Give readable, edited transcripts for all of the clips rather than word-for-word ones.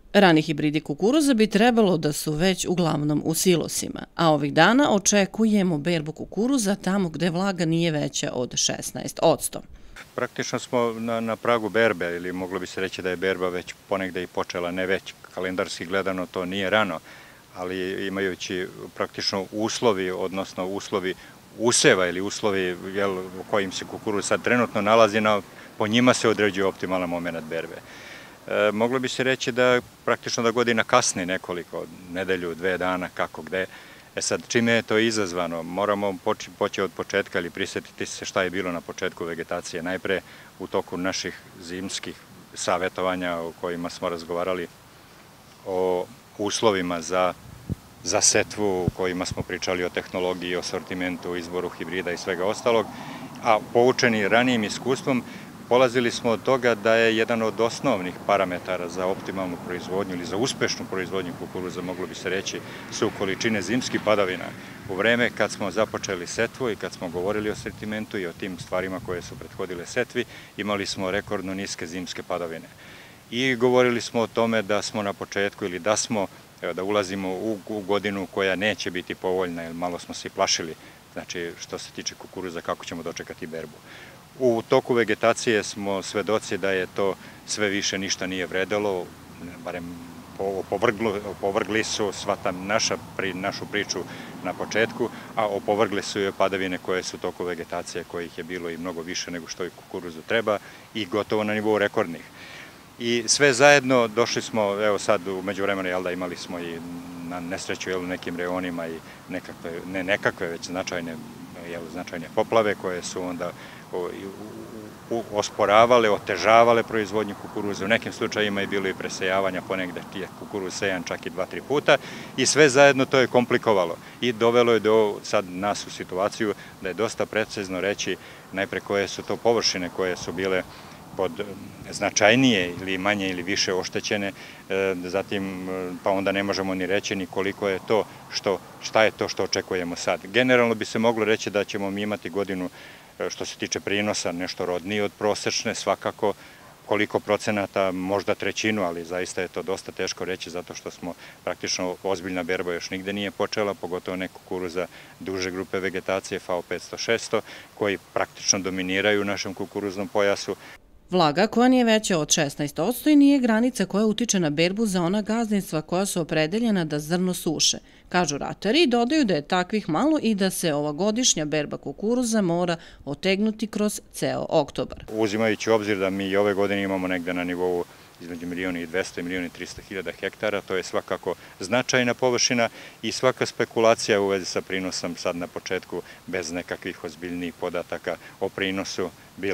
Rani hibridi kukuruza bi trebalo da su već uglavnom u silosima, a ovih dana očekujemo berbu kukuruza tamo gde vlaga nije veća od 16%. Praktično smo na pragu berbe, ili moglo bi se reći da je berba već ponegde i počela, ne već, kalendarski gledano to nije rano, ali imajući praktično uslovi, odnosno uslovi useva ili uslovi u kojim se kukuruz sad trenutno nalazi, po njima se određuje optimalan moment berbe. Moglo bi se reći da praktično da godina kasni nekoliko, nedelju, 2 dana, kako gde. Sad, čime je to izazvano? Moramo poći od početka ili prisjetiti se šta je bilo na početku vegetacije. Najpre u toku naših zimskih savjetovanja o kojima smo razgovarali o uslovima za setvu, u kojima smo pričali o tehnologiji, o sortimentu, izboru hibrida i svega ostalog, a poučeni ranijim iskustvom polazili smo od toga da je jedan od osnovnih parametara za optimalnu proizvodnju ili za uspešnu proizvodnju kukuruza, moglo bi se reći, su količine zimskih padavina. U vreme kad smo započeli setvu i kad smo govorili o sortimentu i o tim stvarima koje su prethodile setvi, imali smo rekordno niske zimske padavine. I govorili smo o tome da smo na početku ili da ulazimo u godinu koja neće biti povoljna, jer malo smo se i plašili, znači što se tiče kukuruza, kako ćemo dočekati berbu. U toku vegetacije smo svedoci da je to sve više ništa nije vredelo, barem opovrgli su našu priču na početku, a opovrgli su je padavine koje su u toku vegetacije, kojih je bilo i mnogo više nego što i kukuruzu treba i gotovo na nivou rekordnih. I sve zajedno došli smo, evo sad u međuvremenu, imali smo i na nesreću u nekim reonima i nekakve već značajne poplave koje su onda osporavale, otežavale proizvodnju kukuruza. U nekim slučajima je bilo i presejavanja, ponegde je kukuruz sejan čak i 2-3 puta i sve zajedno to je komplikovalo i dovelo je do sad nas u situaciju da je dosta precizno reći najpre koje su to površine koje su bile pod značajnije ili manje ili više oštećene, zatim pa onda ne možemo ni reći ni koliko je to, šta je to što očekujemo sad. Generalno bi se moglo reći da ćemo mi imati godinu što se tiče prinosa nešto rodnije od prosečne, svakako koliko procenata, možda trećinu, ali zaista je to dosta teško reći zato što smo praktično ozbiljna berba još nigde nije počela, pogotovo ne kukuruza duže grupe vegetacije, FAO 500-600, koji praktično dominiraju u našem kukuruznom pojasu. Vlaga koja nije veća od 16% i nije granica koja utiče na berbu za ona gazdinstva koja su opredeljena da zrno suše, kažu ratari i dodaju da je takvih malo i da se ovogodišnja berba kukuruza mora otegnuti kroz ceo oktobar. Uzimajući u obzir da mi i ove godine imamo negde na nivou između 1.200.000 i 1.300.000 hektara, to je svakako značajna površina i svaka spekulacija u vezi sa prinosom sad na početku bez nekakvih ozbiljnijih podataka o prinosu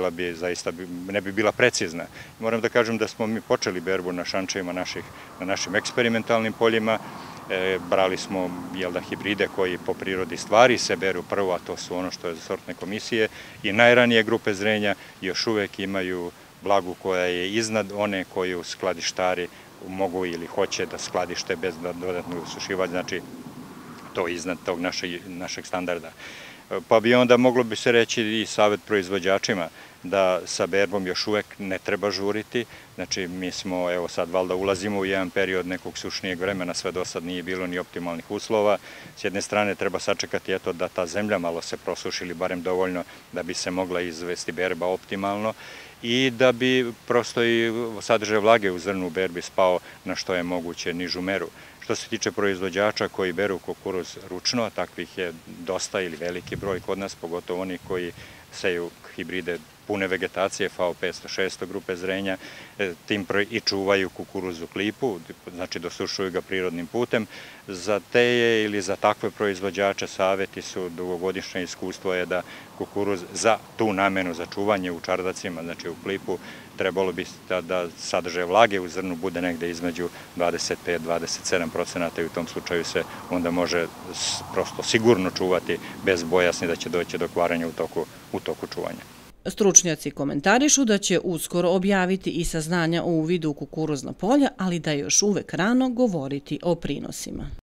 ne bi bila precizna. Moram da kažem da smo mi počeli berbu na šančevima na našim eksperimentalnim poljima, brali smo hibride koji po prirodi stvari se beru prvo, a to su ono što je za sortne komisije i najranije grupe zrenja još uvek imaju vlagu koja je iznad one koju skladištari mogu ili hoće da skladište bez dodatnog usušivanja, znači to je iznad tog našeg standarda. Pa bi onda moglo bi se reći i savjet proizvođačima da sa berbom još uvek ne treba žuriti, znači mi smo, evo sad valjda ulazimo u jedan period nekog sušnijeg vremena, sve do sad nije bilo ni optimalnih uslova. S jedne strane treba sačekati da ta zemlja malo se prosuši ili barem dovoljno da bi se mogla izvesti berba optimalno i da bi prosto i sadržaj vlage u zrnu berbi spao na što je moguće nižu meru. Što se tiče proizvođača koji beru kukuruz ručno, a takvih je dosta ili veliki broj kod nas, pogotovo oni koji seju hibride pune vegetacije, FAO 500-600 grupe zrenja, i čuvaju kukuruz u klipu, znači dosušuju ga prirodnim putem. Za teje ili za takve proizvođače saveti su dugogodišnje iskustvo je da kukuruz za tu namenu, za čuvanje u čardacima, znači u klipu, trebalo bi da sadržaj vlage u zrnu bude negde između 25-27% i u tom slučaju se onda može prosto sigurno čuvati bez bojasni da će doći do kvaranja u toku čuvanja. Stručnjaci komentarišu da će uskoro objaviti i saznanja o uvidu u kukuruzna polja, ali da je još uvek rano govoriti o prinosima.